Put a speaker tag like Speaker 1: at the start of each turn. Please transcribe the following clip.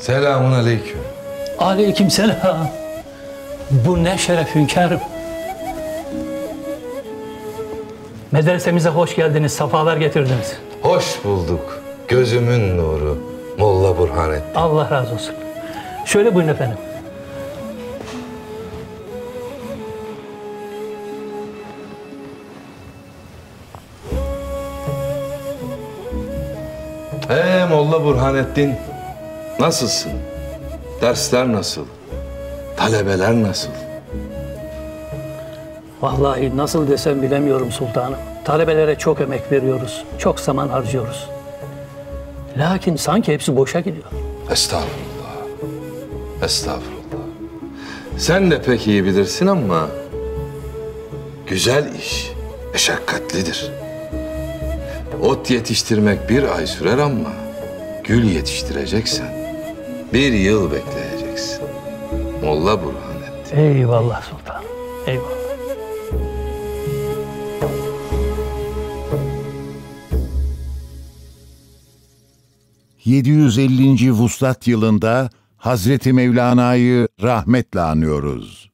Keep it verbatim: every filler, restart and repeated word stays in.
Speaker 1: Selamun aleyküm.
Speaker 2: Aleykümselam. Bu ne şeref hünkârım. Medresemize hoş geldiniz, safalar getirdiniz.
Speaker 1: Hoş bulduk. Gözümün nuru Molla Burhanettin.
Speaker 2: Allah razı olsun. Şöyle buyurun efendim.
Speaker 1: Ee Molla Burhanettin, nasılsın? Dersler nasıl? Talebeler nasıl?
Speaker 2: Vallahi nasıl desem bilemiyorum sultanım. Talebelere çok emek veriyoruz, çok zaman harcıyoruz. Lakin sanki hepsi boşa gidiyor.
Speaker 1: Estağfurullah. Estağfurullah. Sen de pek iyi bilirsin ama güzel iş meşakkatlidir. Ot yetiştirmek bir ay sürer ama gül yetiştireceksen bir yıl bekleyeceksin. Molla Burhanettin.
Speaker 2: Eyvallah sultanım, eyvallah.
Speaker 3: yedi yüz ellinci vuslat yılında Hazreti Mevlana'yı rahmetle anıyoruz.